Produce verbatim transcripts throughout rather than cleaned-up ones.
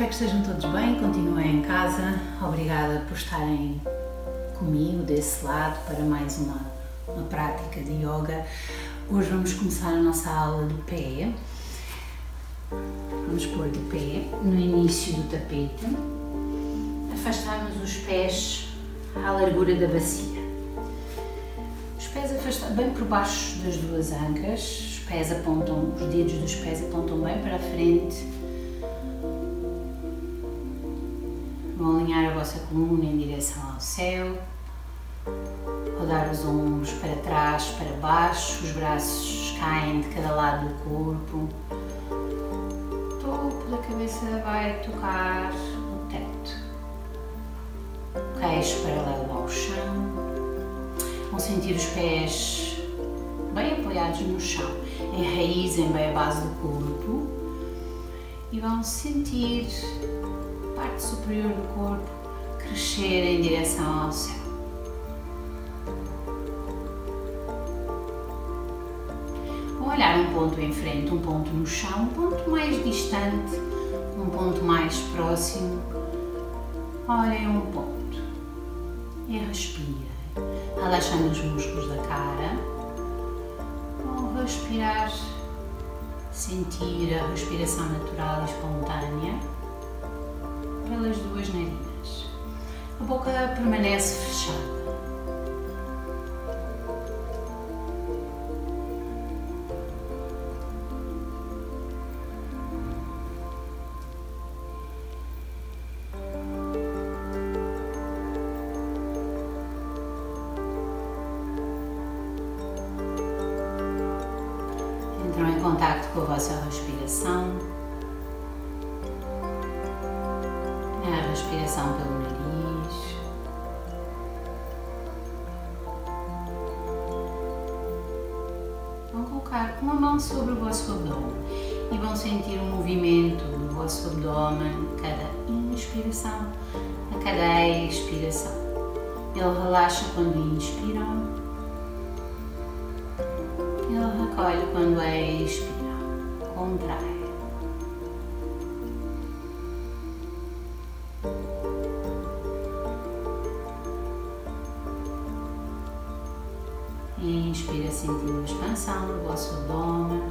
que estejam todos bem, continuem em casa. Obrigada por estarem comigo desse lado para mais uma, uma prática de yoga. Hoje vamos começar a nossa aula de pé. Vamos pôr de pé no início do tapete. Afastarmos os pés à largura da bacia. Os pés afastados bem por baixo das duas ancas. Os pés apontam, os dedos dos pés apontam bem para a frente. Vão alinhar a vossa coluna em direção ao céu, rodar os ombros para trás, para baixo, os braços caem de cada lado do corpo, o topo da cabeça vai tocar o teto, o queixo paralelo ao chão, vão sentir os pés bem apoiados no chão, enraizem bem a base do corpo e vão sentir a parte superior do corpo crescer em direção ao céu. Vão olhar um ponto em frente, um ponto no chão, um ponto mais distante, um ponto mais próximo. Olhem um ponto e respirem, relaxando os músculos da cara. Vão respirar, sentir a respiração natural e espontânea pelas duas narinas. A boca permanece fechada. Entram em contacto com a vossa respiração. A respiração pelo nariz. Vão colocar uma mão sobre o vosso abdômen e vão sentir o movimento do vosso abdômen a cada inspiração, a cada expiração. Ele relaxa quando inspiram, ele recolhe quando expiram, contrai. Inspira sentindo a expansão do vosso abdômen.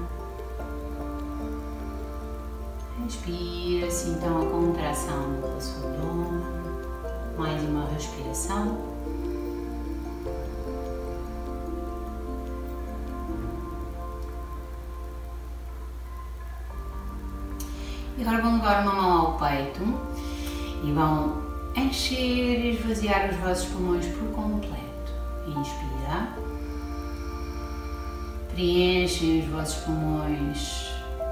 Expira, sintam a contração do vosso abdômen. Mais uma respiração. E agora vão levar uma mão ao peito e vão encher e esvaziar os vossos pulmões por completo. Inspira. Preenchem os vossos pulmões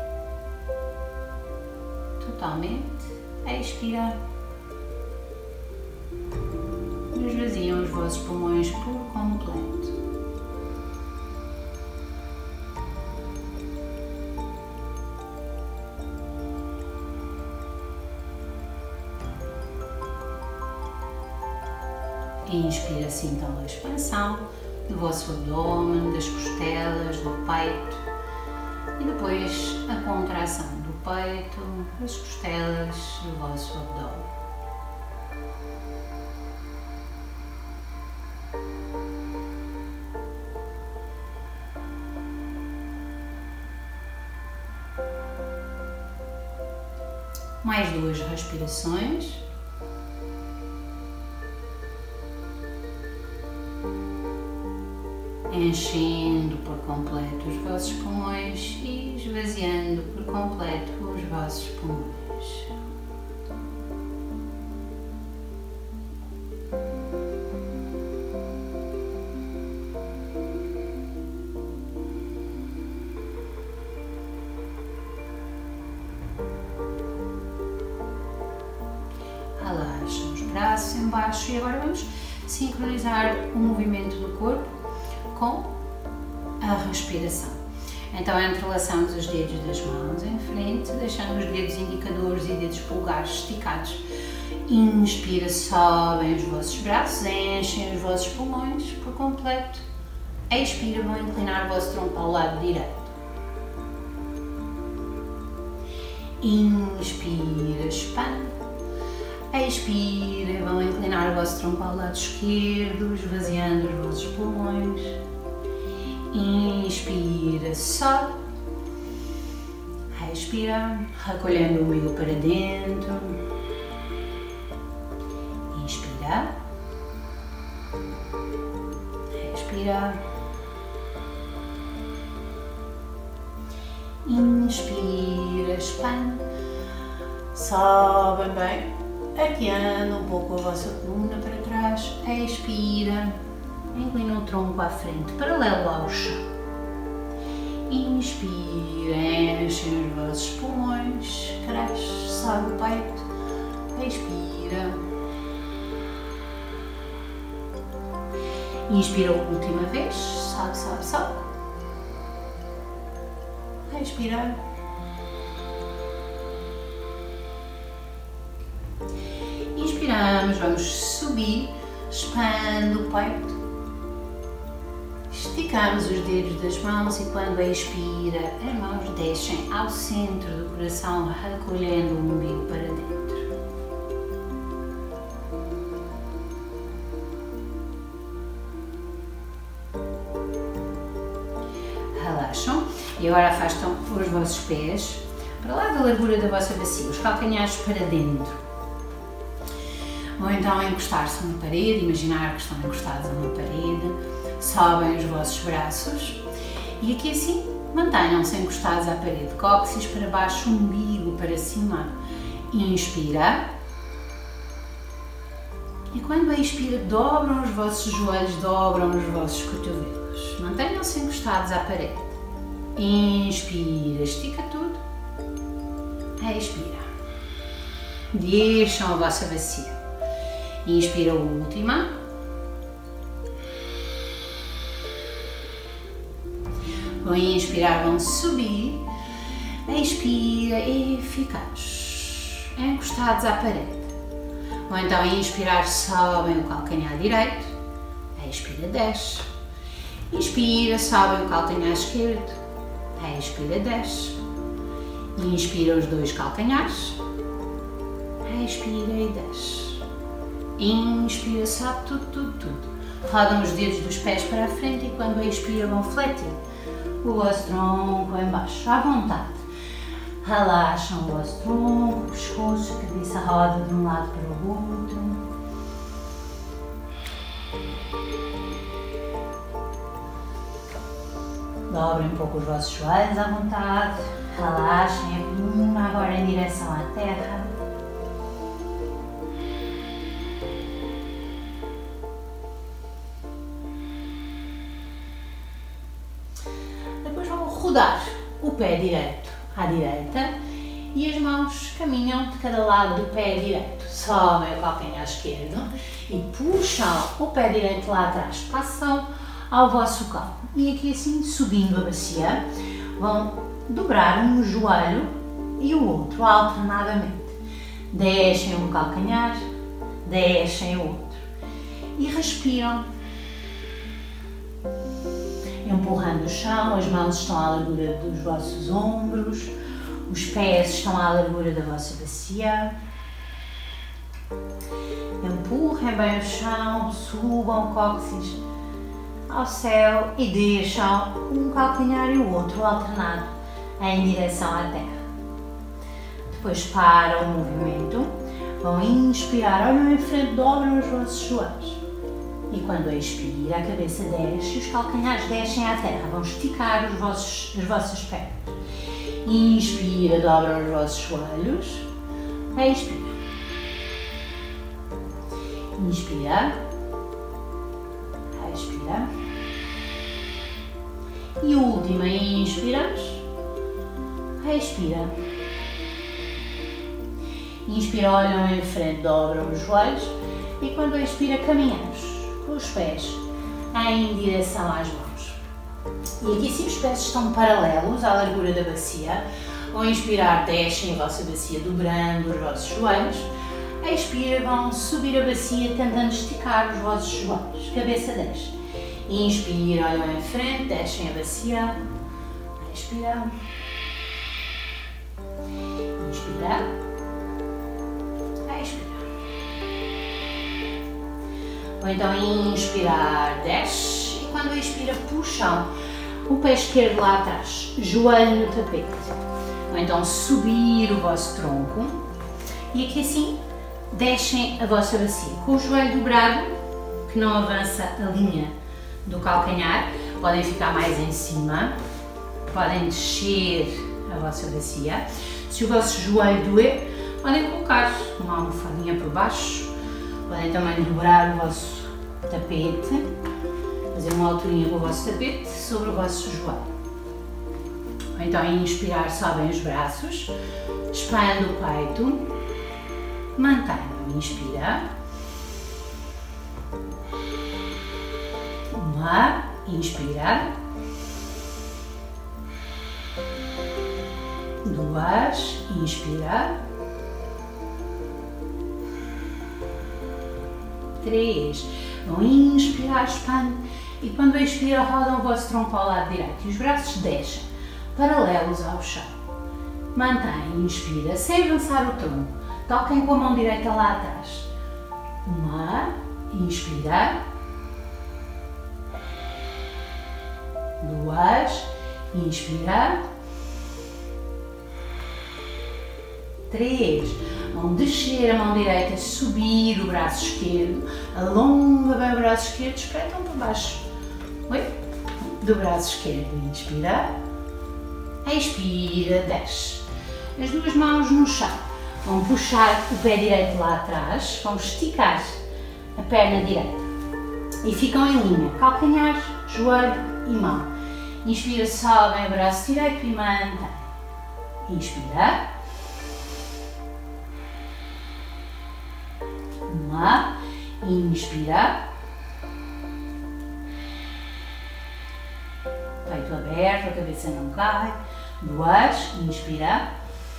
totalmente. Expirar. Esvaziam os vossos pulmões por completo. Inspira, sintam a expansão do vosso abdômen, das costelas, do peito e depois a contração do peito, das costelas, do vosso abdômen. Mais duas respirações. Enchendo por completo os vossos pulmões e esvaziando por completo os vossos pulmões. Relaxem os braços embaixo e agora vamos sincronizar o movimento do corpo com a respiração. Então entrelaçamos os dedos das mãos em frente, deixando os dedos indicadores e dedos polegares esticados. Inspira, sobem os vossos braços, enchem os vossos pulmões por completo. Expira, vão inclinar o vosso tronco ao lado direito. Inspira, expande. Expira, vão inclinar o vosso tronco ao lado esquerdo, esvaziando os vossos pulmões. Inspira, sobe. Expira, recolhendo o umbigo para dentro. Inspira. Expira. Inspira, expande. Sobem bem, arqueando um pouco a vossa coluna para trás. Expira. Inclina o tronco à frente, paralelo ao chão. Inspira, enchem os vossos pulmões, cresce, sobe o peito. Expira. Inspira a última vez, sobe, sobe, sobe. Expira. Inspiramos, vamos subir, expande o peito. Esticamos os dedos das mãos e quando expira, as mãos descem ao centro do coração, recolhendo o umbigo para dentro. Relaxam e agora afastam os vossos pés para lá da largura da vossa bacia, os calcanhares para dentro. Ou então encostar-se numa parede, imaginar que estão encostados a uma parede, sobem os vossos braços e aqui assim mantenham-se encostados à parede, cóccix para baixo, umbigo para cima. Inspira. E quando expira, dobram os vossos joelhos, dobram os vossos cotovelos. Mantenham-se encostados à parede. Inspira, estica tudo. Expira. Deixam a vossa bacia. Inspira a última. Vão inspirar, vão subir. Expira e ficamos encostados à parede. Ou então inspirar, sobem o calcanhar direito. Expira, desce. Inspira, sobem o calcanhar esquerdo. Expira, desce. Inspira os dois calcanhares. Expira e desce. Inspira, sobe tudo, tudo, tudo. Rodam os dedos dos pés para a frente e quando expira vão fletir o vosso tronco em baixo, à vontade. Relaxam o vosso tronco, o pescoço, a cabeça roda de um lado para o outro. Dobrem um pouco os vossos joelhos à vontade. Relaxem a coluna agora em direção à terra. Rodar o pé direito à direita e as mãos caminham de cada lado do pé direito. Sobem o calcanhar esquerdo e puxam o pé direito lá atrás. Passam ao vosso colo. E aqui assim, subindo a bacia, vão dobrar um joelho e o outro alternadamente. Descem um calcanhar, descem o outro. E respiram. Empurrando o chão, as mãos estão à largura dos vossos ombros, os pés estão à largura da vossa bacia. Empurrem bem o chão, subam o cóccix ao céu e deixam um calcanhar e o outro alternado em direção à terra. Depois param o movimento, vão inspirar, olham em frente, dobram os vossos joelhos. E quando expira, a cabeça desce e os calcanhares descem à terra. Vão esticar os vossos, as vossas pernas. Inspira, dobram os vossos joelhos. Expira. Inspira. Expira. E última, inspiramos. Expira. Inspira, olham em frente, dobram os joelhos. E quando expira, caminhamos os pés em direção às mãos. E aqui sim os pés estão paralelos à largura da bacia. Ao inspirar, descem a vossa bacia, dobrando os vossos joelhos. A expira, vão subir a bacia, tentando esticar os vossos joelhos. Cabeça desce. Inspira, olham em frente, descem a bacia. Expira. Inspira. Expira. Ou então inspirar, desce. E quando expira, puxam o pé esquerdo lá atrás, joelho no tapete. Ou então subir o vosso tronco. E aqui assim, deixem a vossa bacia. Com o joelho dobrado, que não avança a linha do calcanhar, podem ficar mais em cima. Podem descer a vossa bacia. Se o vosso joelho doer, podem colocar uma almofadinha por baixo. Podem também dobrar o vosso tapete, fazer uma alturinha com o vosso tapete sobre o vosso joelho. Ou então, inspirar, sobem os braços, expande o peito, mantenham, inspira. Uma, inspira. Duas, inspira. Três, vão inspirar, expande e quando expira rodam o vosso tronco ao lado direito e os braços descem, paralelos ao chão. Mantém, inspira, sem avançar o tronco, toquem com a mão direita lá atrás. Uma, inspira. Duas, inspira. Três, vão descer a mão direita, subir o braço esquerdo, alonga bem o braço esquerdo, espreitam por baixo. Oi? Do braço esquerdo, inspira. Expira, desce. As duas mãos no chão. Vão puxar o pé direito lá atrás, vão esticar a perna direita e ficam em linha, calcanhar, joelho e mão. Inspira, sobem o braço direito e mantém. Inspira. Uma, inspira. Peito aberto, a cabeça não cai. Duas, inspira.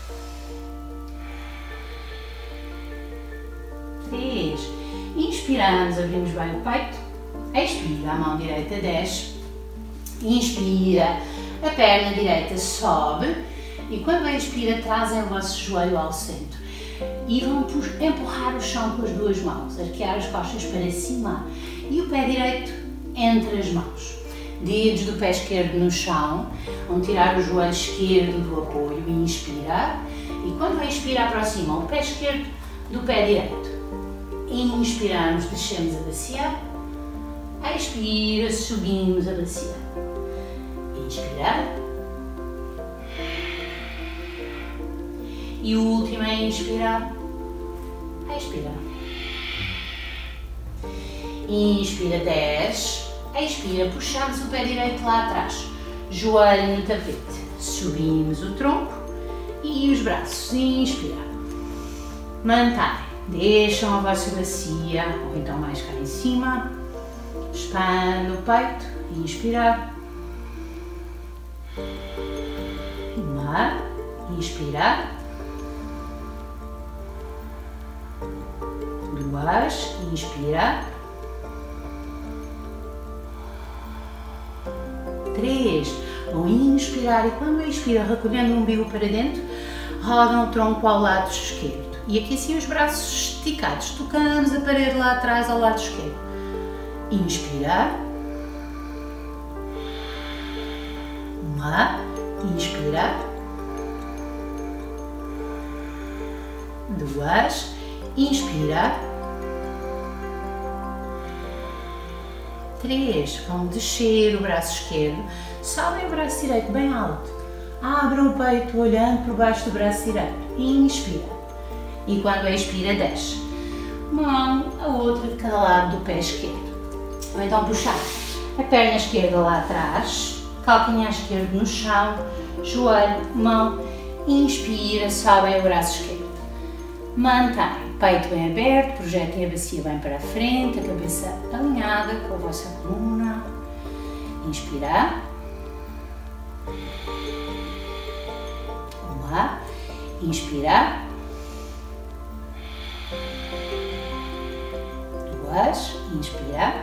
Três, inspiramos, abrimos bem o peito. Expira, a mão direita desce. Inspira, a perna direita sobe. E quando expira, trazem o vosso joelho ao centro. E vão empurrar o chão com as duas mãos, arquear as costas para cima e o pé direito entre as mãos. Dedos do pé esquerdo no chão, vão tirar o joelho esquerdo do apoio e inspirar. E quando expira, aproximam o pé esquerdo do pé direito. Inspiramos, descemos a bacia. Expira, subimos a bacia. Inspirar. E o último é inspirar. Expira. Inspira, desce. Expira, puxamos o pé direito lá atrás. Joelho no tapete. Subimos o tronco e os braços. Inspira. Mantém. Deixam a vossa bacia, ou então mais cá em cima. Expande o peito. Inspirar. Uma. Inspirar. Duas, inspira. Três, vão inspirar e quando expira, recolhendo o umbigo para dentro, rodam o tronco ao lado esquerdo. E aqui assim os braços esticados, tocamos a parede lá atrás ao lado esquerdo. Inspira. Uma, inspira. Duas, inspira. Três, vão descer o braço esquerdo, sobem o braço direito bem alto, abram o peito olhando por baixo do braço direito, inspira. E quando expira, desce. Mão a outra de cada lado do pé esquerdo. Ou então puxar a perna esquerda lá atrás, calcanhar esquerdo no chão, joelho, mão, inspira, sobem o braço esquerdo. Mantém. Peito bem aberto, projetem a bacia bem para a frente, a cabeça alinhada com a vossa coluna. Inspirar. Uma. Inspirar. Duas. Inspirar.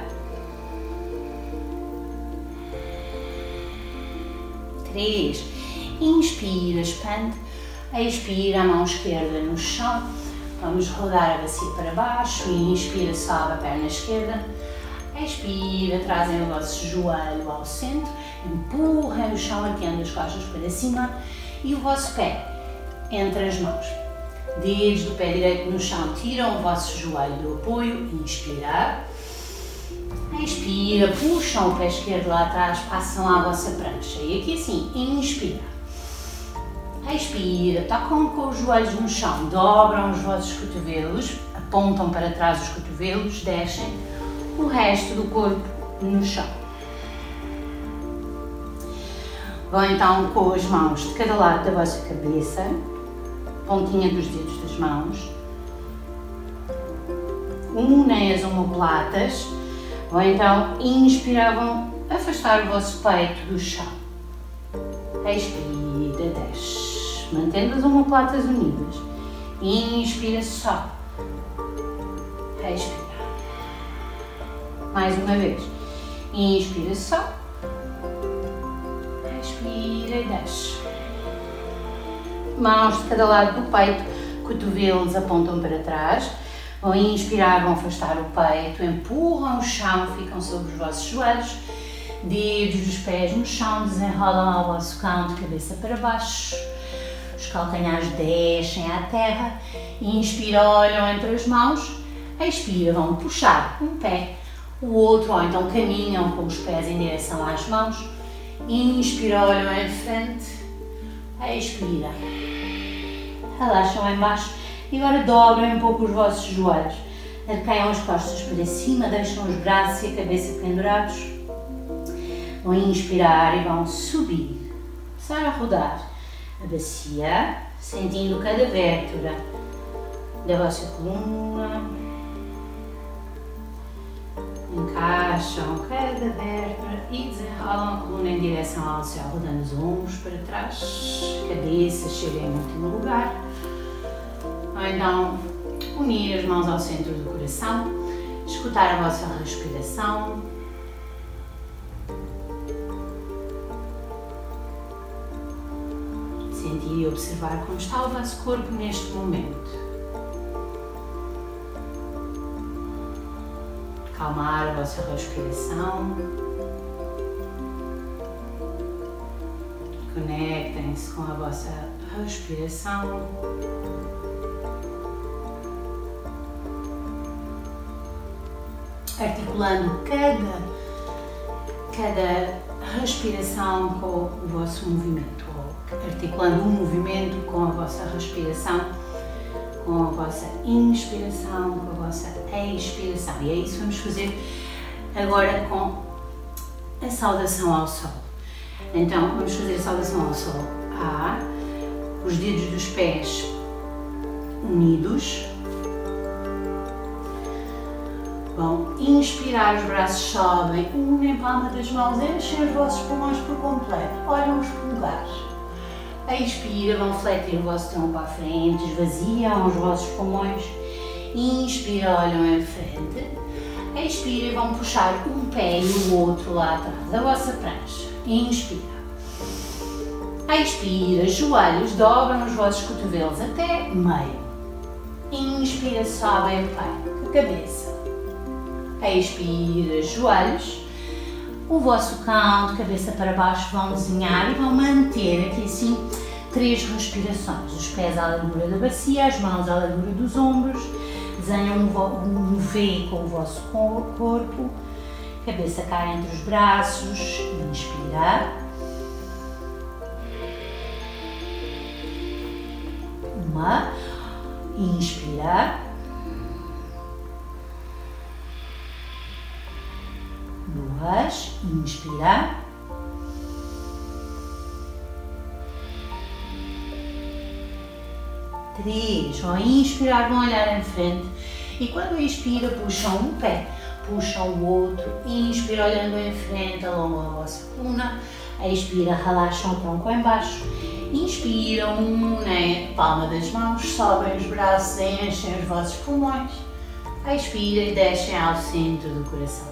Três. Inspira, expande. Expira, a mão esquerda no chão. Vamos rodar a bacia para baixo e inspira, sobe a perna esquerda. Expira, trazem o vosso joelho ao centro, empurrem o chão, arqueando as costas para cima e o vosso pé entre as mãos. Dedos do pé direito no chão, tiram o vosso joelho do apoio, inspirar. Expira, puxam o pé esquerdo lá atrás, passam à vossa prancha. E aqui assim, inspira. Expira, tocam com os joelhos no chão, dobram os vossos cotovelos, apontam para trás os cotovelos, descem o resto do corpo no chão. Vão então com as mãos de cada lado da vossa cabeça, pontinha dos dedos das mãos, unem as omoplatas, vão então inspirar, vão afastar o vosso peito do chão. Expira, desce, mantendo as omoplatas unidas. Inspira, sobe. Expira. Mais uma vez. Inspira, sobe. Expira e desce. Mãos de cada lado do peito, cotovelos apontam para trás. Vão inspirar, vão afastar o peito, empurram o chão, ficam sobre os vossos joelhos. Dedos dos pés no chão, desenrolam ao vosso canto, cabeça para baixo. Os calcanhares descem à terra. Inspira, olham entre as mãos. Expira, vão puxar um pé, o outro, ou então caminham com os pés em direção às mãos. Inspira, olham em frente. Expira. Relaxam em baixo e agora dobrem um pouco os vossos joelhos. Arqueiam as costas para cima, deixam os braços e a cabeça pendurados. Vão inspirar e vão subir. Começar a rodar a bacia, sentindo cada vértebra da vossa coluna. Encaixam cada vértebra e desenrolam a coluna em direção ao céu, rodando os ombros para trás, cabeça chega em último lugar. Ou então unir as mãos ao centro do coração, escutar a vossa respiração. Sentir e observar como está o vosso corpo neste momento. Acalmar a vossa respiração. Conectem-se com a vossa respiração. Articulando cada, cada respiração com o vosso movimento, ou articulando um movimento com a vossa respiração, com a vossa inspiração, com a vossa expiração. E é isso que vamos fazer agora com a saudação ao sol. Então, vamos fazer a saudação ao sol. A, os dedos dos pés unidos. Vão inspirar, os braços sobem, unem a palma das mãos, enchem os vossos pulmões por completo, olham os polegares. Expira, vão fletir o vosso tronco à frente, esvaziam os vossos pulmões. Inspira, olham em frente. Expira, vão puxar um pé e o outro lá atrás da vossa prancha. Inspira. Expira, joelhos, dobram os vossos cotovelos até meio. Inspira, sobem o peito, a cabeça. Expira, joelhos, o vosso canto, cabeça para baixo, vão desenhar e vão manter aqui assim três respirações. Os pés à largura da bacia, as mãos à largura dos ombros, desenham um, um V com o vosso corpo, cabeça cai entre os braços, inspirar. Uma, inspirar. Duas, inspirar. Três, vão inspirar, vão olhar em frente e quando inspira puxam um pé, puxam o outro, inspira olhando em frente, alongam a vossa coluna, expira, relaxam o tronco em baixo, inspiram, unem a palma das mãos, sobem os braços, enchem os vossos pulmões, expira e descem ao centro do coração.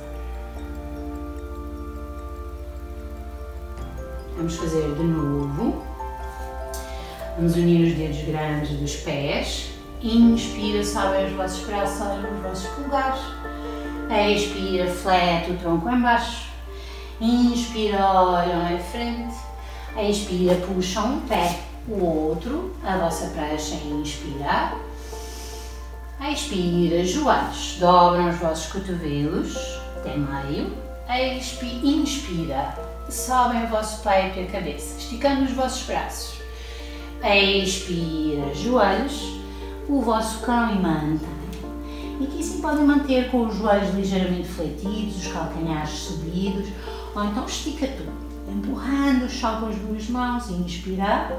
Vamos fazer de novo. Vamos unir os dedos grandes dos pés. Inspira, sobe os vossos braços, olhem os vossos polegares. Expira, flete o tronco em baixo. Inspira, olham em frente. Expira, puxam um pé, o outro, a vossa prancha. Inspira. Expira, joelhos, dobram os vossos cotovelos até meio. Expira, inspira, sobem o vosso peito e a cabeça, esticando os vossos braços. Expira, joelhos, o vosso cão e mantém. E aqui sim podem manter com os joelhos ligeiramente fletidos, os calcanhares subidos, ou então estica tudo, empurrando o chão com as duas mãos. Inspirar.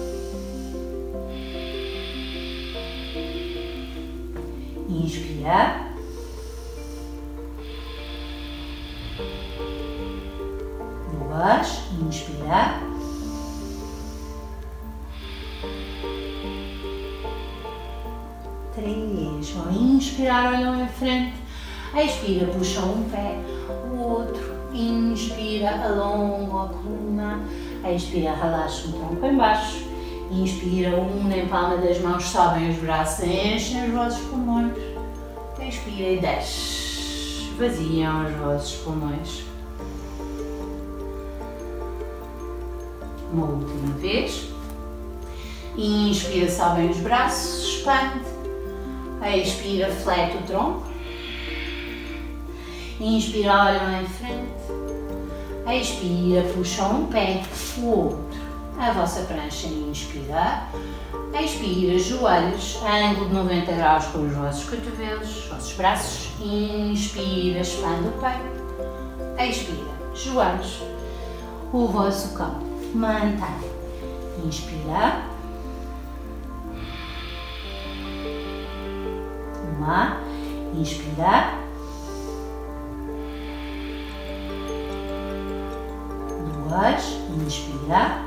Inspirar. Duas. Inspirar. Três. Vão inspirar, olham em frente. Expira, puxam um pé, o outro. Inspira, alongam a coluna. Expira, relaxa o tronco em baixo. Inspira, unem a palma das mãos, sobem os braços, enchem os vossos pulmões. Expira e desce. Esvaziam os vossos pulmões. Uma última vez. Inspira, sobem os braços, expande. Expira, flete o tronco. Inspira, olham em frente. Expira, puxam um pé, o outro. A vossa prancha. Inspira. Expira, joelhos, ângulo de noventa graus com os vossos cotovelos, os vossos braços. Inspira, expande o peito. Expira, joelhos, o vosso cão. Mantém. Inspira. Uma. Inspira. Duas. Inspira.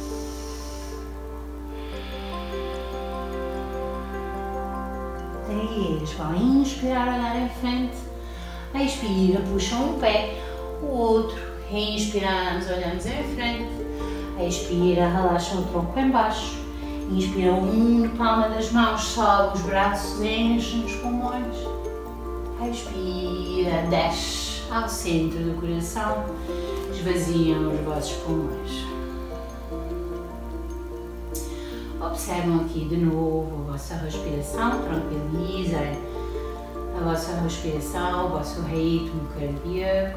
Três. Vão inspirar, olhar em frente. Expira, puxam um pé, o outro. Inspiramos, olhamos em frente. Expira, relaxam o tronco em baixo. Inspira, une a palma das mãos, sobe os braços, enchem os pulmões. Expira, desce ao centro do coração. Esvaziam os vossos pulmões. Observam aqui de novo a vossa respiração, tranquilizem a vossa respiração, o vosso ritmo cardíaco.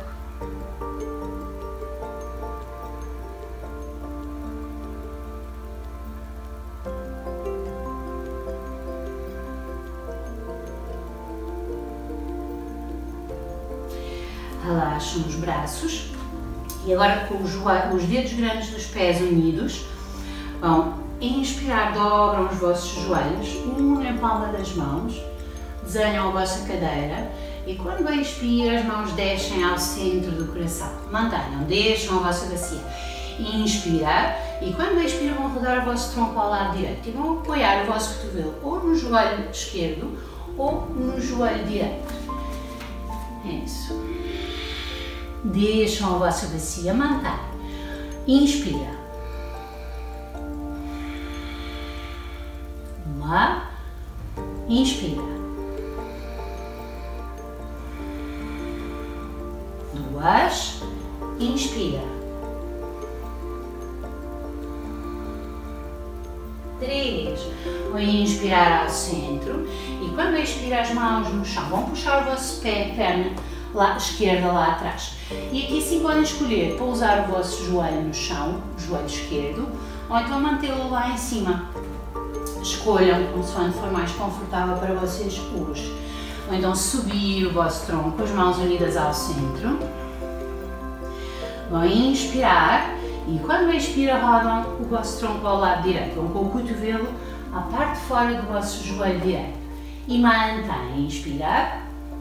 Relaxam os braços e agora com os, os dedos grandes dos pés unidos, vão inspirar, dobram os vossos joelhos, unem a palma das mãos, desenham a vossa cadeira e quando expira as mãos descem ao centro do coração. Mantenham, deixam a vossa bacia. Inspirar e quando expiram vão rodar o vosso tronco ao lado direito e vão apoiar o vosso cotovelo ou no joelho esquerdo ou no joelho direito. É isso. Deixam a vossa bacia, mantém. Inspira. Uma. Inspira. Duas. Inspira. Três. Vão inspirar ao centro e quando expirar as mãos no chão, vão puxar o vosso pé, perna lá, esquerda lá atrás. E aqui sim podem escolher pousar o vosso joelho no chão, o joelho esquerdo, ou então mantê-lo lá em cima. Escolham consoante for mais confortável para vocês hoje. Ou então subir o vosso tronco com as mãos unidas ao centro. Vão inspirar e quando expira rodam o vosso tronco ao lado direito. Vão com o cotovelo à parte de fora do vosso joelho direito. E mantém. Inspirar.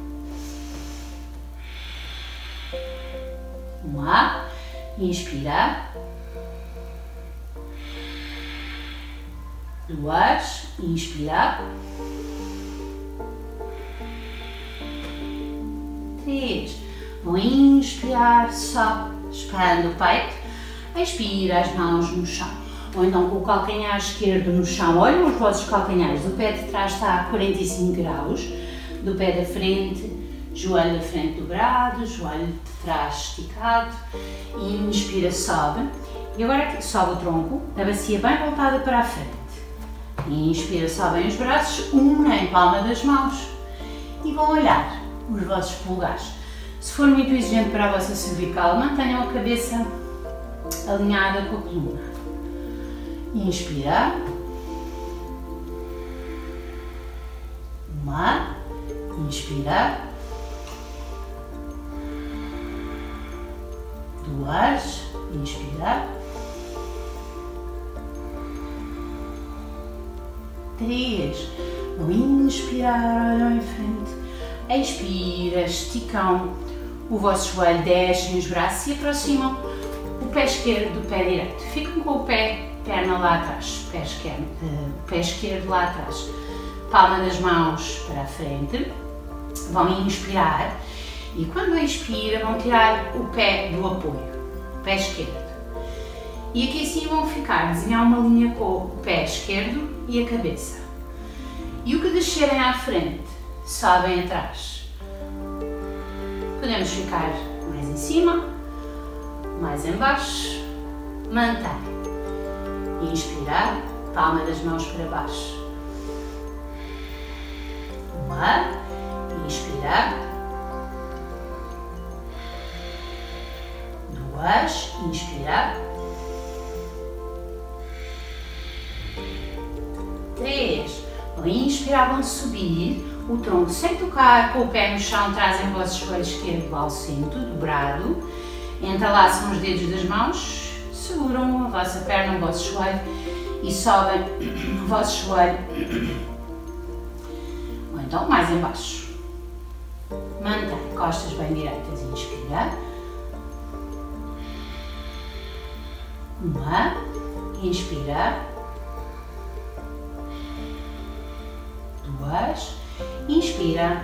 Uma. Inspirar. Duas. Inspirar. Três. Vão inspirar, sobe, expande o peito. Expira as mãos no chão. ou então com o calcanhar esquerdo no chão. Olhem os vossos calcanhares, o pé de trás está a quarenta e cinco graus, do pé da frente, joelho da frente dobrado, joelho de trás esticado, inspira, sobe, e agora sobe o tronco, a bacia bem voltada para a frente, inspira, sobem os braços, unem a palma das mãos e vão olhar os vossos polegares. Se for muito exigente para a vossa cervical, mantenham a cabeça alinhada com a coluna. Inspira. Uma. Inspira. Duas. Inspira. Três. Vão inspirar, olham em frente. Expira, esticam o vosso joelho, descem os braços e aproximam o pé esquerdo do pé direito. Ficam com o pé, perna lá atrás, pé esquerdo, uh, pé esquerdo lá atrás. Palma das mãos para a frente. Vão inspirar e quando expira vão tirar o pé do apoio, o pé esquerdo. E aqui assim vão ficar, desenhar uma linha com o pé esquerdo e a cabeça. E o que descerem à frente, sobem atrás. Podemos ficar mais em cima, mais em baixo. Mantém. Inspirar, palma das mãos para baixo. Uma. Inspirar. Duas. Inspirar. Três. Vão inspirar, vão subir o tronco sem tocar, com o pé no chão, trazem o vosso joelho esquerdo ao centro, dobrado, entrelaçam os dedos das mãos, seguram a vossa perna, o vosso joelho e sobem o vosso joelho, ou então mais em baixo. Mantém, costas bem direitas, inspira. Uma, inspira. Duas, inspira.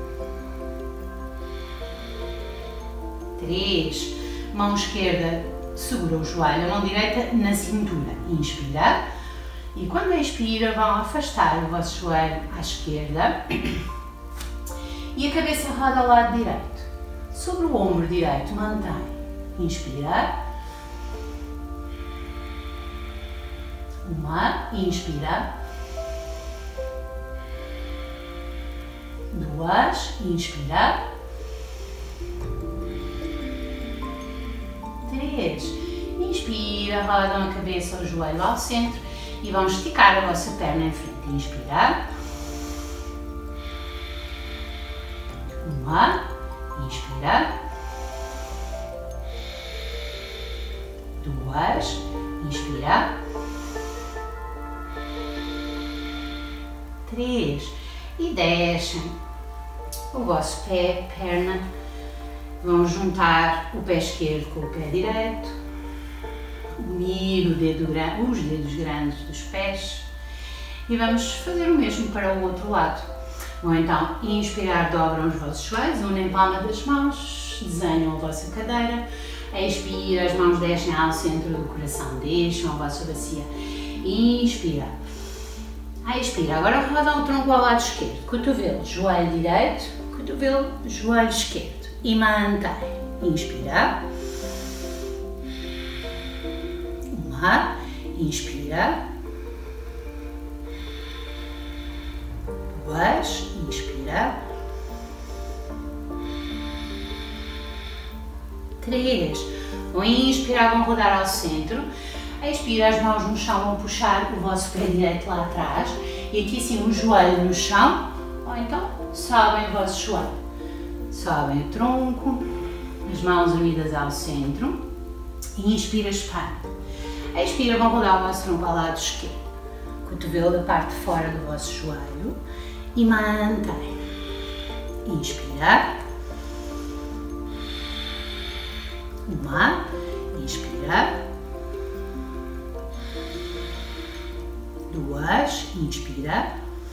Três, mão esquerda segura o joelho, a mão direita na cintura. Inspira. E quando expira, vão afastar o vosso joelho à esquerda e a cabeça roda ao lado direito. Sobre o ombro direito, mantém. Inspira. Uma, inspira. Duas, inspira. Três, inspira, rodam a cabeça, o joelho ao centro e vão esticar a vossa perna em frente. Inspira. Uma, inspira. Duas, inspira. Três, e descem o vosso pé, perna, vão juntar o pé esquerdo com o pé direito, unir o dedo, os dedos grandes dos pés e vamos fazer o mesmo para o outro lado. Ou então, inspirar, dobram os vossos joelhos, unem a palma das mãos, desenham a vossa cadeira, expira, as mãos descem ao centro do coração, deixam a vossa bacia, inspira. Aí expira, agora rodam o tronco ao lado esquerdo, cotovelo, joelho direito, cotovelo, joelho esquerdo e mantém. Inspira. Uma, inspira. Duas, inspira. Três, vão inspirar, vão rodar ao centro. Expira, as mãos no chão, vão puxar o vosso pé direito lá atrás e aqui assim o joelho no chão, ou então sobem o vosso joelho. Sobem o tronco, as mãos unidas ao centro e inspira, expande. Expira, vão rodar o vosso tronco ao lado esquerdo, cotovelo da parte de fora do vosso joelho e mantém. Inspira. Uma, inspira. Duas, inspira.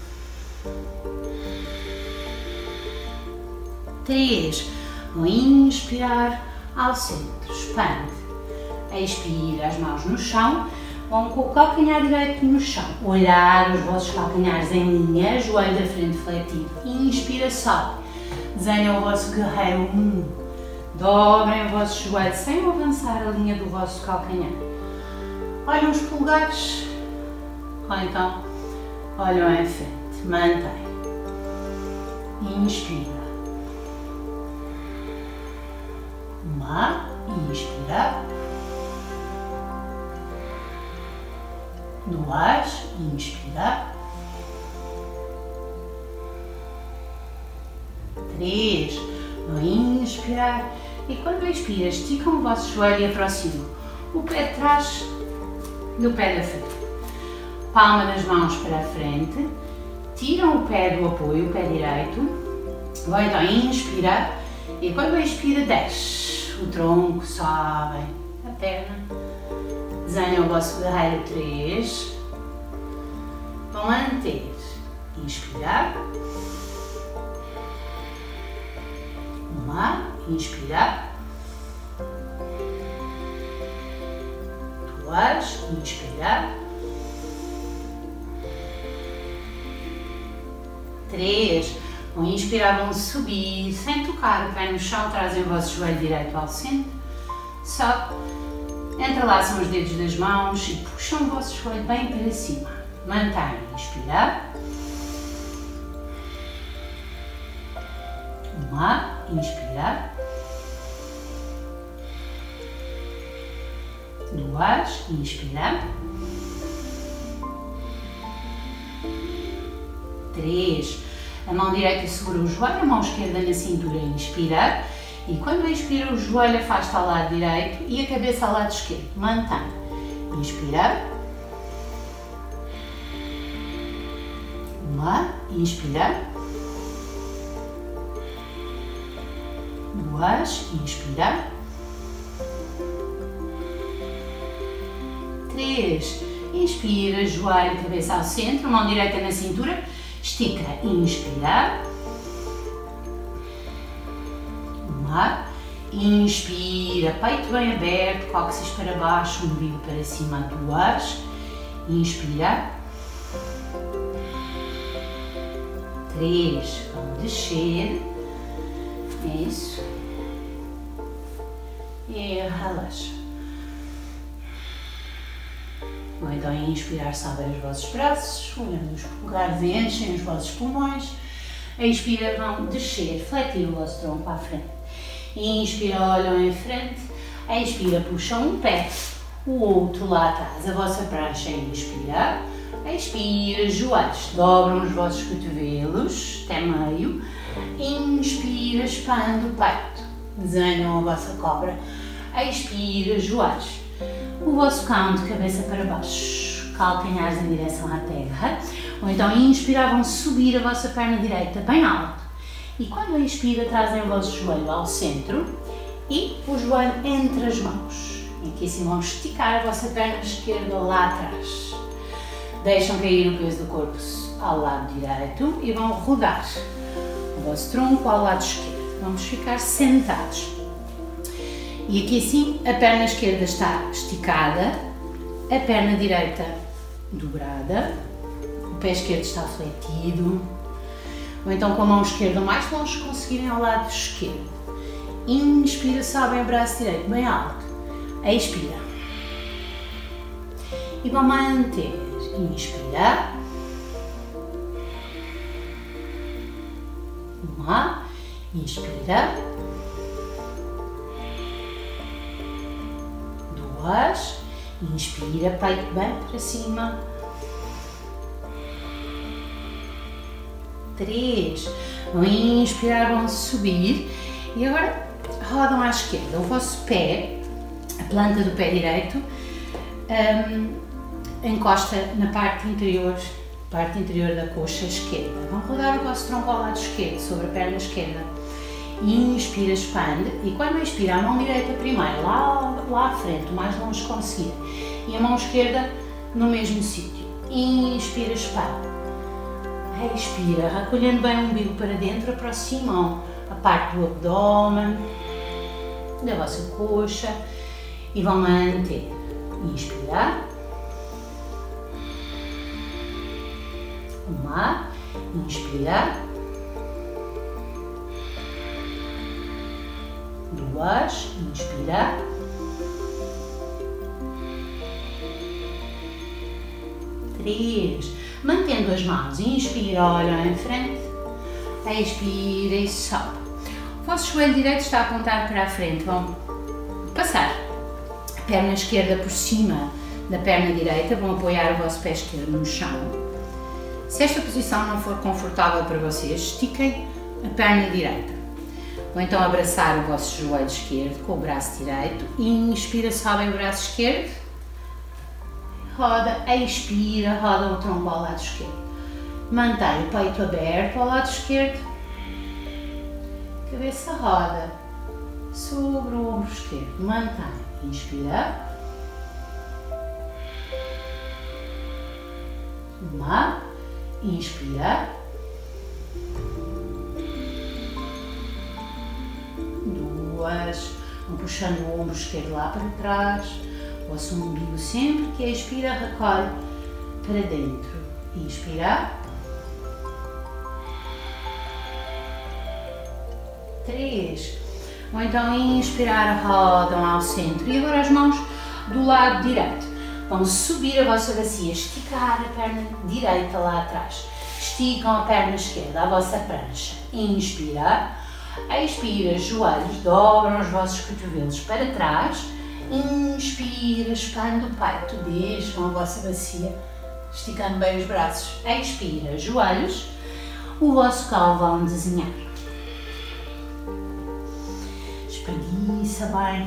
Três, vão inspirar ao centro, expande. Expira, as mãos no chão, Vão com o calcanhar direito no chão, olhar os vossos calcanhares em linha, joelho da frente fletido. Inspira, sobe. Desenha o vosso guerreiro um. Dobrem o vosso joelho sem avançar a linha do vosso calcanhar. Olham os polegares, ou então olham em frente. Mantém. Inspira. Uma. Inspira. Duas. Inspira. Três. Vão inspirar. E quando expira, esticam o vosso joelho e aproximam o pé de trás do pé da frente. Palma das mãos para a frente. Tiram o pé do apoio, o pé direito. Vão então inspirar. E quando expira, desce. O tronco, sobem a perna. Desenham o vosso guerreiro três. Vão manter. Inspirar. Uma. Inspirar. Duas. Inspirar. Três. Vão inspirar, vão subir, sem tocar o pé no chão, trazem o vosso joelho direito ao centro. Sobe. Entrelaçam os dedos das mãos e puxam o vosso joelho bem para cima. Mantenham. Inspirar. Uma. Inspirar. Duas. Inspirar. Três. A mão direita segura o joelho, a mão esquerda na cintura. Inspirar. E quando expira, o joelho afasta ao lado direito e a cabeça ao lado esquerdo. Mantém. Inspirar. Uma. Inspirar. Duas. Inspirar. Três. Inspira, joelho, cabeça ao centro, mão direita na cintura. Estica. Inspirar. Uma. Inspira, peito bem aberto, cóccix para baixo, umbigo para cima. Duas. Inspira. Três. Vamos descer. Isso. E relaxa. Vão então inspirar, sobem os vossos braços, olhando os polegares, enchem os vossos pulmões. A expira, vão descer, fletir o vosso tronco à frente. Inspira, olham em frente. A expira, puxam um pé, o outro lá atrás, a vossa prancha. Inspira. A expira, joelhos, dobram os vossos cotovelos até meio. Inspira, expande o peito, desenham a vossa cobra. A expira, joelhos. O vosso cão de cabeça para baixo, calcanhares em direção à terra. Ou então inspiravam subir a vossa perna direita bem alto. E quando expira, trazem o vosso joelho ao centro e o joelho entre as mãos. E aqui assim vão esticar a vossa perna esquerda lá atrás. Deixam cair o peso do corpo ao lado direito e vão rodar o vosso tronco ao lado esquerdo. Vamos ficar sentados. E aqui assim a perna esquerda está esticada, a perna direita dobrada, o pé esquerdo está fletido, ou então com a mão esquerda o mais longe que conseguirem ao lado esquerdo. Inspira, sobem o braço direito bem alto. Expira. E vão manter. Inspira. Uma. Inspira. Duas. Inspira, peito bem para cima. Três. Vão inspirar, vão subir. E agora rodam à esquerda. O vosso pé, a planta do pé direito, um, encosta na parte interior, parte interior da coxa esquerda. Vão rodar o vosso tronco ao lado esquerdo, sobre a perna esquerda. Inspira, expande. E quando expira, a mão direita primeiro, lá, lá à frente, o mais longe conseguir. E a mão esquerda no mesmo sítio. Inspira, expande. Expira, recolhendo bem o umbigo para dentro, aproximam a parte do abdômen, da vossa coxa e vão manter. Inspirar. Uma, inspira. Duas, inspira. Três, mantendo as mãos, inspira, olha em frente, expira e sobe. O vosso joelho direito está apontado para a frente, vão passar a perna esquerda por cima da perna direita, vão apoiar o vosso pé esquerdo no chão. Se esta posição não for confortável para vocês, estiquem a perna direita. Ou então abraçar o vosso joelho esquerdo com o braço direito, inspira, sobe o braço esquerdo, roda, expira, roda o tronco ao lado esquerdo. Mantém o peito aberto ao lado esquerdo, cabeça roda sobre o ombro esquerdo, mantém, inspira. Uma, inspira. Duas, vão puxando o ombro esquerdo lá para trás, o vosso umbigo sempre que expira recolhe para dentro, inspira. Três, ou então inspirar, rodam ao centro e agora as mãos do lado direito. Vão subir a vossa bacia, esticar a perna direita lá atrás, esticam a perna esquerda, a vossa prancha, inspira, expira, joelhos, dobram os vossos cotovelos para trás, inspira, expande o peito, deixam a vossa bacia, esticando bem os braços, expira, joelhos, o vosso colo vão desenhar. Espreguiça bem.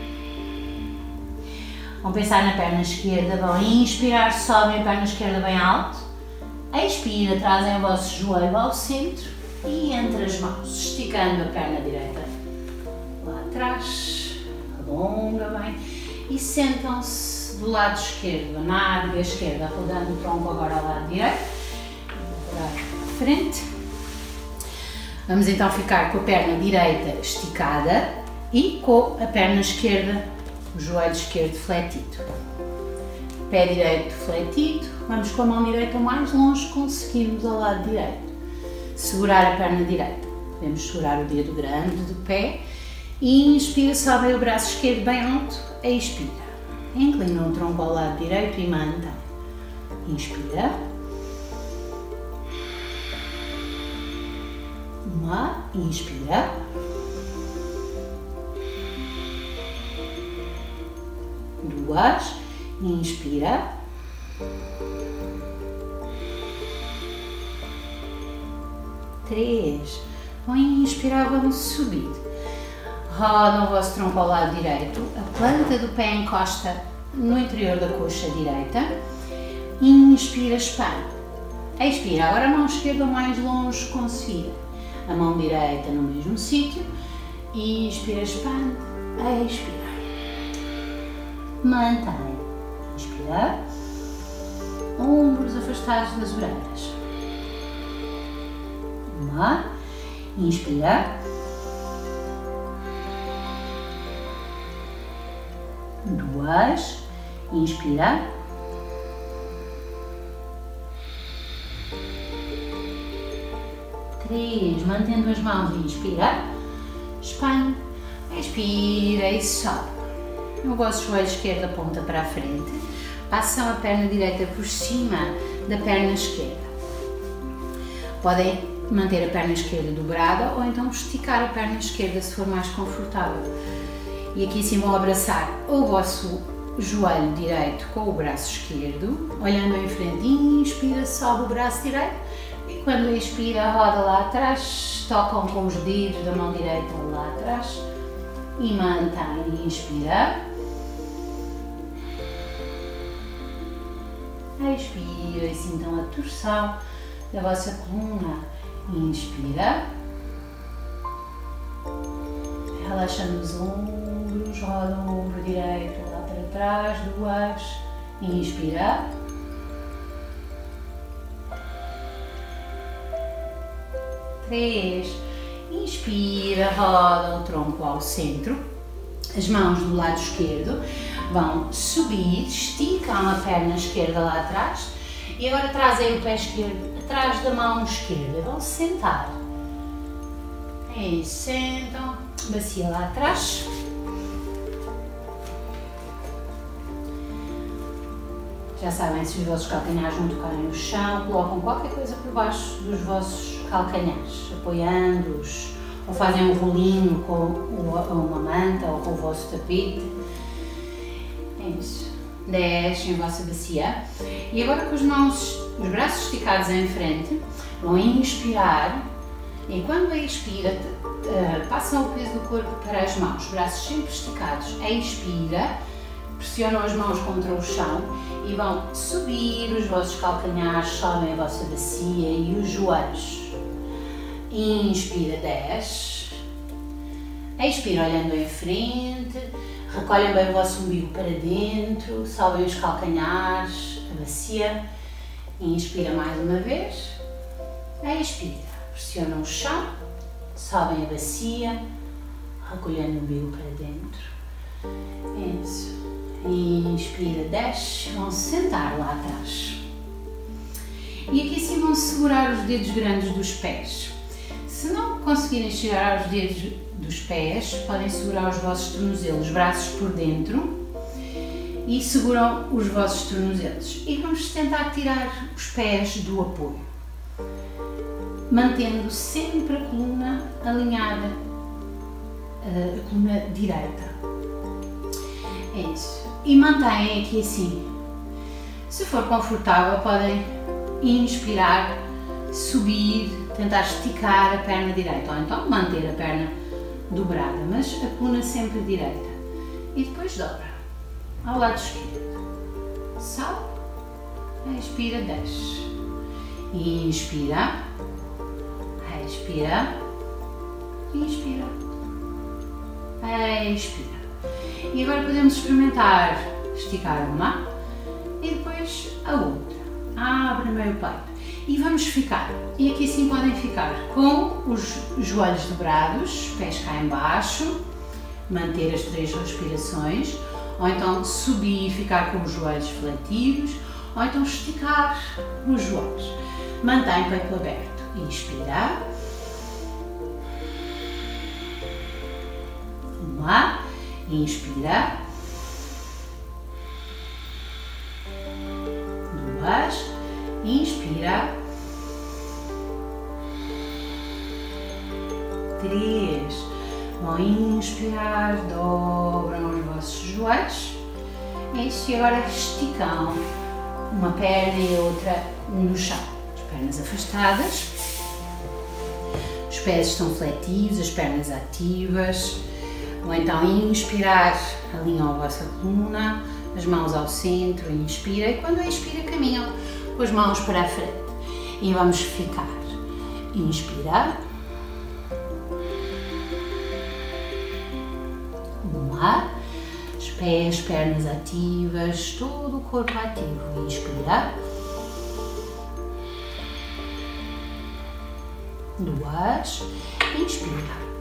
Vão pensar na perna esquerda, vão inspirar, sobem a perna esquerda bem alto, expira, trazem o vosso joelho ao centro e entre as mãos, esticando a perna direita lá atrás, alonga bem e sentam-se do lado esquerdo, a nádega esquerda, rodando o tronco agora ao lado direito, para frente. Vamos então ficar com a perna direita esticada e com a perna esquerda, o joelho esquerdo fletido. Pé direito fletido, vamos com a mão direita o mais longe que conseguirmos ao lado direito. Segurar a perna direita, podemos segurar o dedo grande do pé e inspira, sobe o braço esquerdo bem alto, expira. Inclina o tronco ao lado direito e mantém. Inspira. Uma, inspira. Duas, inspira. Três, vão inspirar, vão subir. Rodam o vosso tronco ao lado direito, a planta do pé encosta no interior da coxa direita. Inspira, expande. Expira, agora a mão esquerda o mais longe que conseguir. A mão direita no mesmo sítio. Inspira, expande. Expira. Mantém. Inspira. Ombros afastados das orelhas. Uma. Inspira. Duas. Inspira. Três. Mantendo as mãos. Inspira. Expande. Expira e sobe. O vosso joelho esquerdo aponta para a frente. Passam a perna direita por cima da perna esquerda. Podem manter a perna esquerda dobrada ou então esticar a perna esquerda se for mais confortável. E aqui sim vão abraçar o vosso joelho direito com o braço esquerdo, olhando em frente, inspira, sobe o braço direito e quando expira, roda lá atrás, tocam com os dedos da mão direita lá atrás e mantém, inspira. Expira e sintam a torção da vossa coluna. Inspira. Relaxando os ombros, roda o ombro direito lá para trás, duas. Inspira. Três. Inspira, roda o tronco ao centro. As mãos do lado esquerdo vão subir, esticam a perna esquerda lá atrás E agora trazem o pé esquerdo atrás da mão esquerda. Vão sentar. É isso, sentam. Bacia lá atrás. Já sabem, se os vossos calcanhares não tocarem no chão, colocam qualquer coisa por baixo dos vossos calcanhares, apoiando-os, ou fazem um rolinho com uma manta ou com o vosso tapete. É isso. Descem a vossa bacia. E agora com as mãos, os braços esticados em frente, vão inspirar e quando expira, passam o peso do corpo para as mãos, braços sempre esticados. Expira, pressionam as mãos contra o chão e vão subir os vossos calcanhares, sobem a vossa bacia e os joelhos. Inspira, desce. Expira olhando em frente, recolhem bem o vosso umbigo para dentro, sobem os calcanhares, a bacia. Inspira mais uma vez. Expira, pressionam o chão, sobem a bacia, recolhendo o umbigo para dentro. Isso. Inspira, desce, vão sentar lá atrás. E aqui assim vão segurar os dedos grandes dos pés. Se não conseguirem chegar aos dedos dos pés, podem segurar os vossos tornozelos, braços por dentro e seguram os vossos tornozelos. E vamos tentar tirar os pés do apoio, mantendo sempre a coluna alinhada, a coluna direita. É isso. E mantêm aqui assim. Se for confortável, podem inspirar, subir, tentar esticar a perna direita, ou então manter a perna dobrada, mas a coluna sempre direita. E depois dobra ao lado esquerdo. Sobe, expira, desce. Inspira, expira, inspira, expira. E agora podemos experimentar esticar uma e depois a outra. Abre meio peito. E vamos ficar. E aqui assim podem ficar com os joelhos dobrados, pés cá em baixo, manter as três respirações, ou então subir e ficar com os joelhos fletidos, ou então esticar os joelhos. Mantém o peito aberto. Inspira. Uma. Inspira. Duas. Inspira. Três. Vão inspirar, dobram os vossos joelhos. Isso, e agora esticam uma perna e a outra no chão. As pernas afastadas. Os pés estão fletidos, as pernas ativas. Ou então inspirar, alinham a vossa coluna, as mãos ao centro, inspira, e quando expira caminham com as mãos para a frente. E vamos ficar. Inspira. Uma. Os pés, pernas ativas, todo o corpo ativo. Inspira. Duas. Inspira.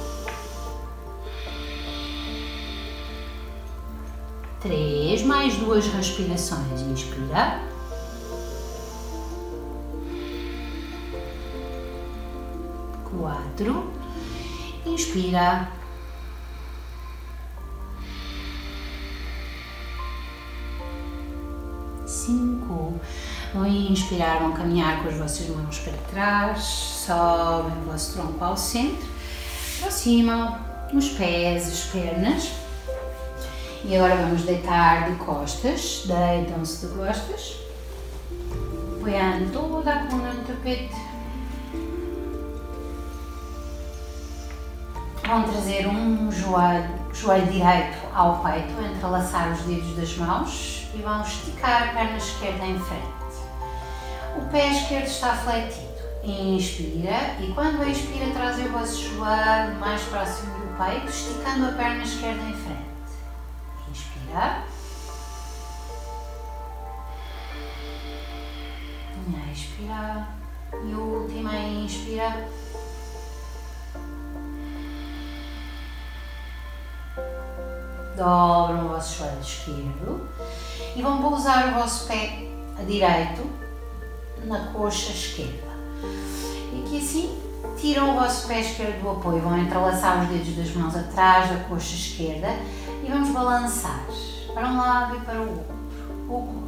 Três, mais duas respirações. Inspira. Quatro. Inspira. Cinco. Vão inspirar, vão caminhar com as vossas mãos para trás, sobem o vosso tronco ao centro, aproximam os pés, as pernas. E agora vamos deitar de costas, deitam-se de costas, apoiando toda a coluna no tapete. Vão trazer um joelho, joelho direito ao peito, entrelaçar os dedos das mãos e vão esticar a perna esquerda em frente. O pé esquerdo está fletido. Inspira e quando expira trazem o vosso joelho mais próximo do peito, esticando a perna esquerda em frente. Inspira. Expira. E o último é inspira. Dobram o vosso joelho esquerdo e vão pousar o vosso pé direito na coxa esquerda. E aqui assim, tiram o vosso pé esquerdo do apoio, vão entrelaçar os dedos das mãos atrás da coxa esquerda e vamos balançar para um lado e para o outro, o corpo.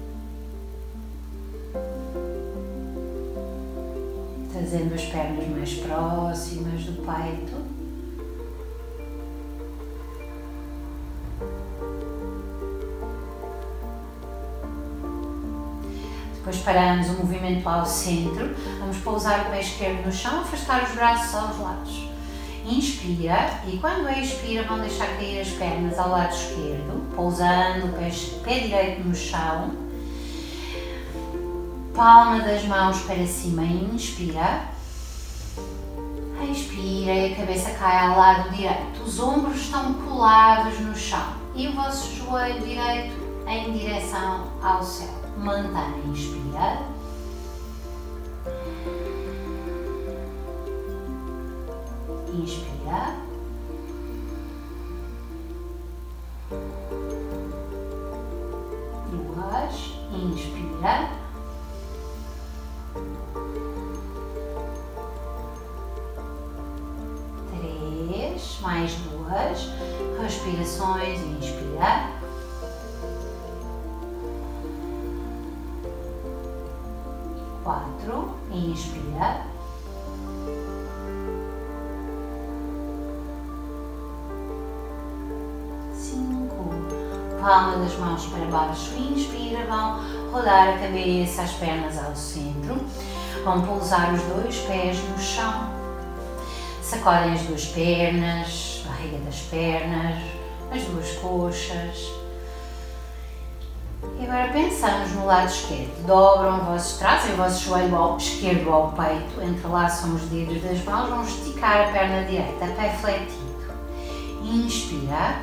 Trazendo as pernas mais próximas do peito. Depois paramos o movimento lá ao centro, vamos pousar o pé esquerdo no chão, afastar os braços aos lados. Inspira e quando expira vão deixar cair as pernas ao lado esquerdo, pousando o pé, pé direito no chão. Palma das mãos para cima, inspira. Expira e a cabeça cai ao lado direito. Os ombros estão colados no chão e o vosso joelho direito em direção ao céu. Mantenha, inspira. Inspira. Duas. Inspira. Três. Mais duas. Respirações. Inspira. Quatro, inspira. Cinco, palma das mãos para baixo, inspira, vão rodar a cabeça, as pernas ao centro, vão pousar os dois pés no chão, sacodem as duas pernas, barriga das pernas, as duas coxas. E agora pensamos no lado esquerdo, dobram os vossos traços, o vosso joelho ao, esquerdo ao peito, entrelaçam os dedos das mãos, vão esticar a perna direita, pé fletido. Inspira,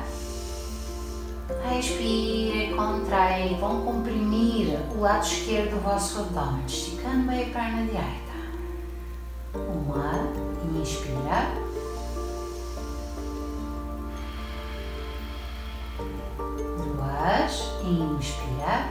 expira e contrai, vão comprimir o lado esquerdo do vosso abdômen, esticando bem a perna direita. Uma, inspira. Duas, inspira.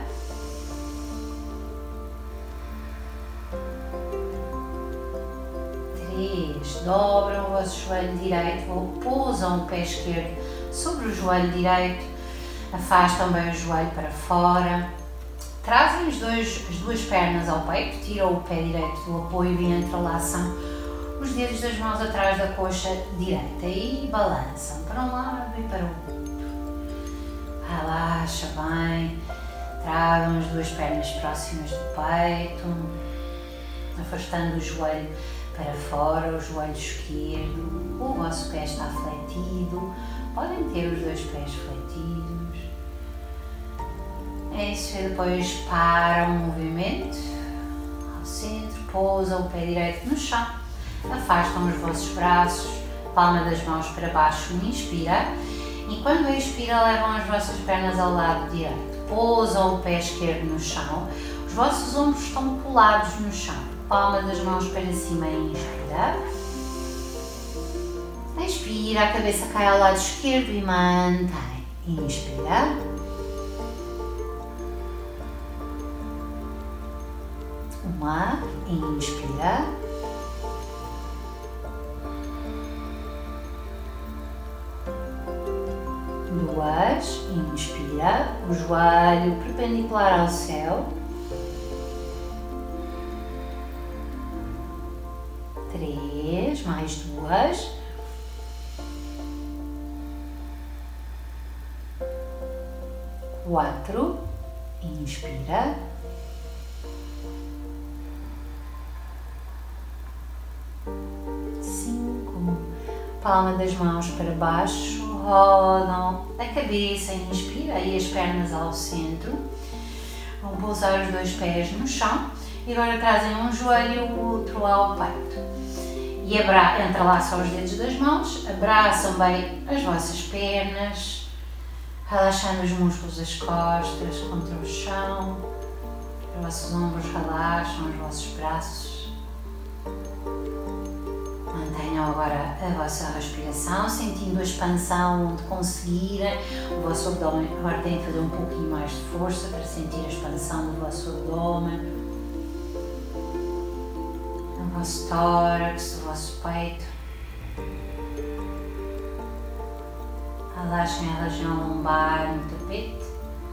Três, dobram o vosso joelho direito, pousam o pé esquerdo sobre o joelho direito, afastam bem o joelho para fora, trazem os dois, as duas pernas ao peito, tiram o pé direito do apoio e entrelaçam os dedos das mãos atrás da coxa direita e balançam para um lado e para o outro. Relaxa bem, tragam as duas pernas próximas do peito, afastando o joelho para fora, o joelho esquerdo, o vosso pé está fletido, podem ter os dois pés fletidos. É isso, e depois param o movimento ao centro, pousam o pé direito no chão, afastam os vossos braços, palma das mãos para baixo, inspira. E quando expira, levam as vossas pernas ao lado direito, pousam o pé esquerdo no chão, os vossos ombros estão colados no chão, palma das mãos para cima, inspira. Expira, a cabeça cai ao lado esquerdo e mantém. Inspira. Uma, inspira. Duas, inspira, o joelho perpendicular ao céu. Três, mais duas. Quatro, inspira. Cinco, palma das mãos para baixo. Rodam a cabeça, inspira e as pernas ao centro. Vão pousar os dois pés no chão e agora trazem um joelho e o outro ao peito. E entrelaçam os dedos das mãos, abraçam bem as vossas pernas, relaxando os músculos das costas contra o chão. Os vossos ombros relaxam, os vossos braços. Mantenham agora a vossa respiração, sentindo a expansão onde conseguirem. O vosso abdômen agora tem que fazer um pouquinho mais de força para sentir a expansão do vosso abdômen, do vosso tórax, do vosso peito. Relaxem a região lombar no tapete.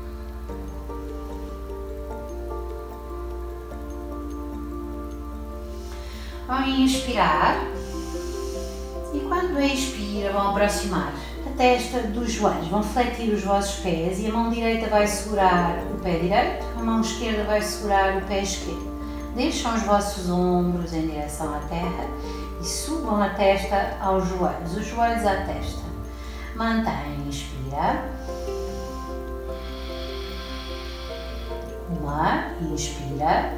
Vão inspirar e quando expira vão aproximar a testa dos joelhos, vão fletir os vossos pés e a mão direita vai segurar o pé direito, a mão esquerda vai segurar o pé esquerdo. Deixam os vossos ombros em direção à terra e subam a testa aos joelhos, os joelhos à testa. Mantenham, inspira. Uma, inspira.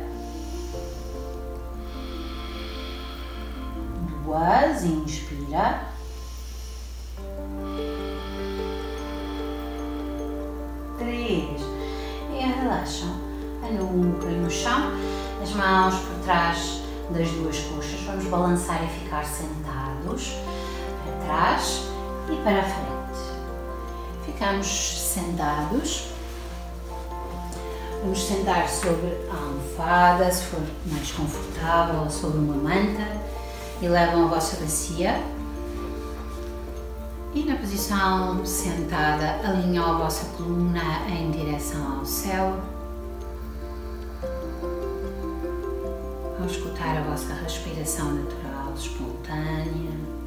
Duas, inspira. Três, e relaxam a nuca no chão, as mãos por trás das duas coxas. Vamos balançar e ficar sentados para trás e para a frente. Ficamos sentados. Vamos sentar sobre a almofada, se for mais confortável, ou sobre uma manta. E levam a vossa bacia e na posição sentada alinham a vossa coluna em direção ao céu. Vão escutar a vossa respiração natural, espontânea.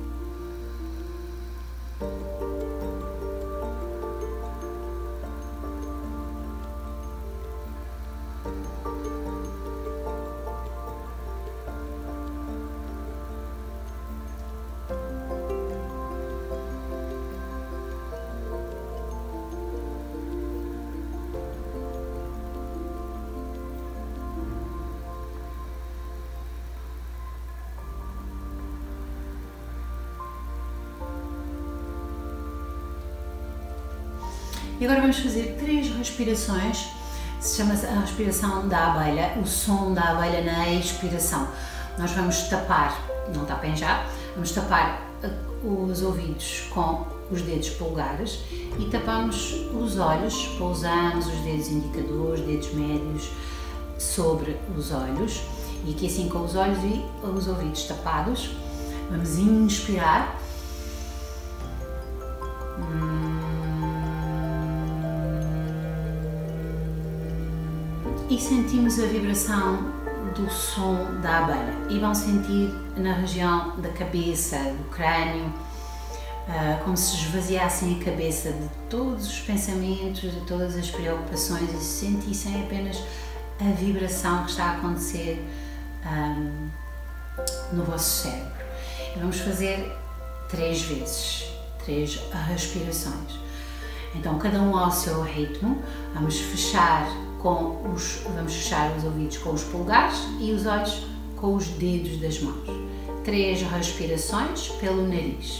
E agora vamos fazer três respirações, se chama a respiração da abelha, o som da abelha na expiração. Nós vamos tapar, não tapem já, vamos tapar os ouvidos com os dedos polegares e tapamos os olhos, pousamos os dedos indicadores, dedos médios sobre os olhos e aqui assim com os olhos e os ouvidos tapados, vamos inspirar. E sentimos a vibração do som da abelha e vão sentir na região da cabeça, do crânio, como se esvaziassem a cabeça de todos os pensamentos, de todas as preocupações e sentissem apenas a vibração que está a acontecer um, no vosso cérebro. E vamos fazer três vezes, três respirações. Então cada um ao seu ritmo, vamos fechar com os, vamos fechar os ouvidos com os polegares e os olhos com os dedos das mãos. Três respirações pelo nariz.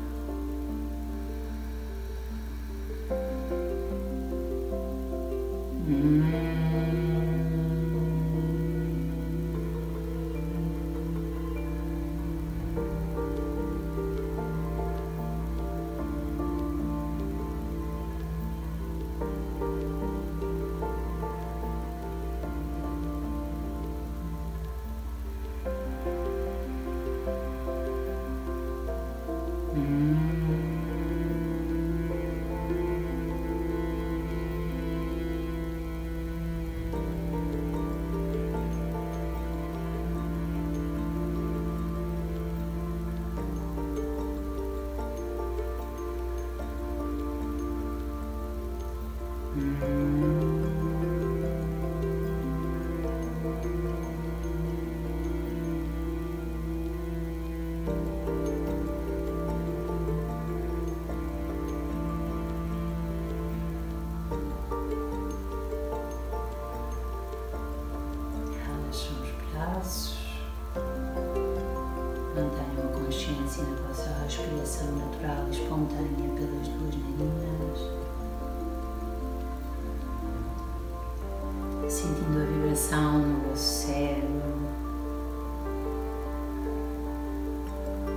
Mantenham a consciência na vossa respiração natural e espontânea pelas duas narinas, sentindo a vibração no vosso cérebro.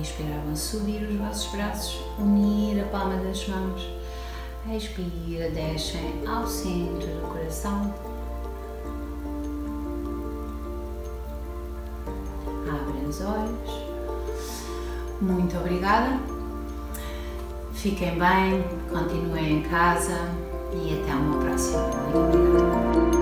inspirar, vão subir os vossos braços, unir a palma das mãos. Expira, descem ao centro do coração. Abrem os olhos. Muito obrigada. Fiquem bem, continuem em casa e até uma próxima. Muito obrigada.